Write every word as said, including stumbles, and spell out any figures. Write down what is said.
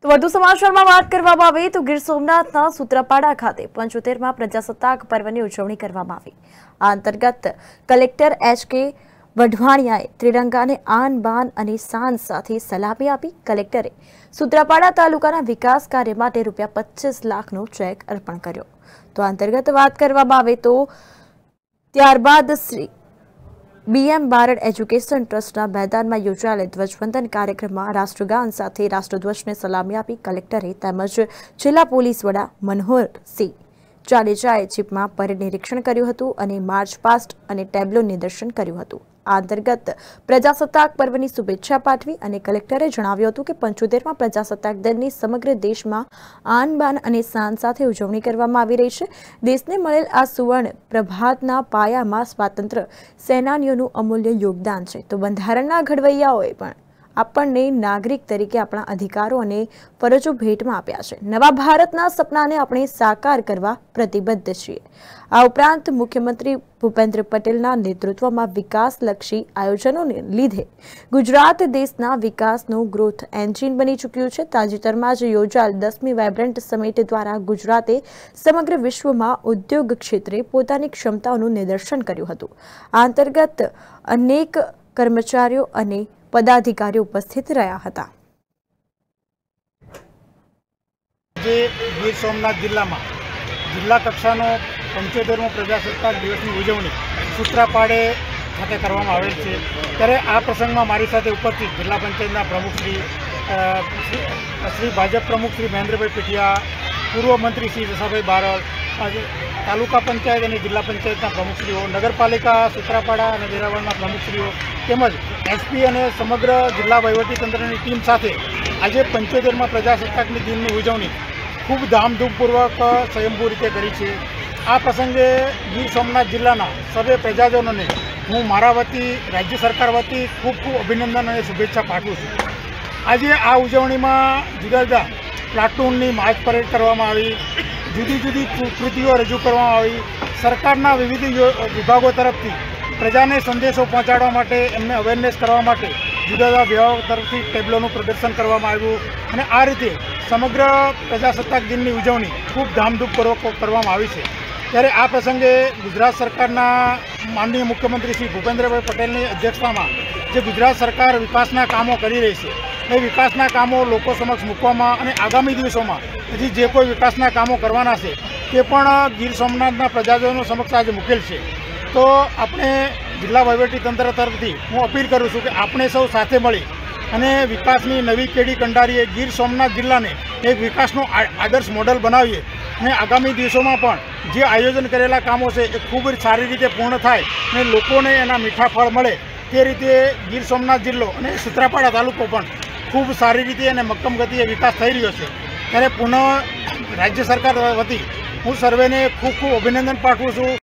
તો વધુ સમાચારમાં વાત કરવામાં આવે તો ગીર સોમનાથના સૂત્રાપાડા ખાતે પંચોતેરમાં પ્રજાસત્તાક પર્વની ઉજવણી કરવામાં આવી। આ અંતર્ગત કલેક્ટર એચ કે વઢવાણિયાએ ત્રિરંગાને આન બાન અને શાન સાથે સલામી આપી। કલેક્ટરે સૂત્રાપાડા તાલુકાના વિકાસ કાર્ય માટે રૂપિયા પચીસ લાખનો ચેક અર્પણ કર્યો। તો આ અંતર્ગત વાત કરવામાં આવે તો ત્યારબાદ શ્રી બીએમ બારડ એજ્યુકેશન ટ્રસ્ટના મેદાનમાં યોજાયેલ ધ્વજવંદન કાર્યક્રમમાં રાષ્ટ્રગાન સાથે રાષ્ટ્રધ્વજને સલામી આપી કલેક્ટરે તેમજ જિલ્લા પોલીસ વડા મનોહરસિંહ જાડેજાએ જીપમાં પરેડ નિરીક્ષણ કર્યું હતું અને માર્ચ પાસ્ટ અને ટેબ્લો નિદર્શન કર્યું હતું। આ અંતર્ગત પ્રજાસત્તાક પર્વની શુભેચ્છા પાઠવી અને કલેક્ટરે જણાવ્યું હતું કે પંચોતેરમાં પ્રજાસત્તાક દિનની સમગ્ર દેશમાં આન બાન અને શાન સાથે ઉજવણી કરવામાં આવી રહી છે। દેશને મળેલ આ સુવર્ણ પ્રભાતના પાયામાં સ્વાતંત્ર્ય સેનાનીઓનું અમૂલ્ય યોગદાન છે। તો બંધારણના ઘડવૈયાઓએ પણ આપણને નાગરિક તરીકે આપણા અધિકારો અને ફરજો ભેટમાં આપ્યા છે। નવા ભારતના સપનાને આપણે સાકાર કરવા પ્રતિબદ્ધ છીએ। આ ઉપરાંત મુખ્યમંત્રી ભૂપેન્દ્ર પટેલના નેતૃત્વમાં વિકાસલક્ષી આયોજનોને લીધે ગુજરાત દેશના વિકાસનું ગ્રોથ એન્જિન બની ચૂક્યું છે। તાજેતરમાં જ યોજાયેલ દસમી વાઇબ્રન્ટ સમિટ દ્વારા ગુજરાતે સમગ્ર વિશ્વમાં ઉદ્યોગ ક્ષેત્રે પોતાની ક્ષમતાઓનું નિદર્શન કર્યું હતું। આ અંતર્ગત અનેક કર્મચારીઓ અને પદાધિકારીઓ ઉપસ્થિત રહ્યા હતા। જે ગીર સોમનાથ જિલ્લામાં જિલ્લા કક્ષાનો પંચોતેરમો પ્રજાસત્તાક દિવસની ઉજવણી સૂત્રાપાડે ખાતે કરવામાં આવેલ છે। ત્યારે આ પ્રસંગમાં મારી સાથે ઉપસ્થિત જિલ્લા પંચાયતના પ્રમુખ શ્રી શ્રી ભાજપ પ્રમુખ શ્રી મહેન્દ્રભાઈ પીઠિયા, પૂર્વ મંત્રી શ્રી જસાભાઈ બારડ, તાલુકા પંચાયત અને જિલ્લા પંચાયતના પ્રમુખશ્રીઓ, નગરપાલિકા સૂત્રાપાડા અને વેરાવળના પ્રમુખશ્રીઓ તેમજ એસપી અને સમગ્ર જિલ્લા વહીવટીતંત્રની ટીમ સાથે આજે પંચોતેરમાં પ્રજાસત્તાકની દિનની ઉજવણી ખૂબ ધામધૂમપૂર્વક સ્વયંભૂ રીતે કરી છે। આ પ્રસંગે ગીર સોમનાથ જિલ્લાના સર્વે પ્રજાજનોને હું મારા વતી રાજ્ય સરકાર વતી ખૂબ ખૂબ અભિનંદન અને શુભેચ્છા પાઠવું છું। આજે આ ઉજવણીમાં જુદા જુદા પ્લાટૂનની માર્ચ પરેડ કરવામાં આવી, જુદી જુદી કૃતિઓ રજૂ કરવામાં આવી। સરકારના વિવિધ વિભાગો તરફથી પ્રજાને સંદેશો પહોંચાડવા માટે, એમને અવેરનેસ કરવા માટે જુદા જુદા વિભાગો તરફથી ટેબ્લોનું પ્રદર્શન કરવામાં આવ્યું અને આ રીતે સમગ્ર પ્રજાસત્તાક દિનની ઉજવણી ખૂબ ધામધૂમપૂર્વક કરવામાં આવી છે। ત્યારે આ પ્રસંગે ગુજરાત સરકારના માનનીય મુખ્યમંત્રી શ્રી ભૂપેન્દ્રભાઈ પટેલની અધ્યક્ષતામાં જે ગુજરાત સરકાર વિકાસના કામો કરી રહી છે એ વિકાસના કામો લોકો સમક્ષ મૂકવામાં અને આગામી દિવસોમાં હજી જે કોઈ વિકાસના કામો કરવાના છે તે પણ ગીર સોમનાથના પ્રજાજનો સમક્ષ આજે મૂકેલ છે। તો આપણે જિલ્લા વહીવટીતંત્ર તરફથી હું અપીલ કરું છું કે આપણે સૌ સાથે મળી અને વિકાસની નવી કેડી કંડારીએ ગીર સોમનાથ જિલ્લાને એક વિકાસનું આદર્શ મોડલ બનાવીએ અને આગામી દિવસોમાં પણ જે આયોજન કરેલા કામો છે એ ખૂબ જ સારી રીતે પૂર્ણ થાય અને લોકોને એના મીઠા ફળ મળે તે રીતે ગીર સોમનાથ જિલ્લો અને સૂત્રાપાડા તાલુકો પણ ખૂબ સારી રીતે અને મક્કમ ગતિએ વિકાસ થઈ રહ્યો છે। ત્યારે પુનઃ રાજ્ય સરકાર વતી હું સર્વેને ખૂબ ખૂબ અભિનંદન પાઠવું છું।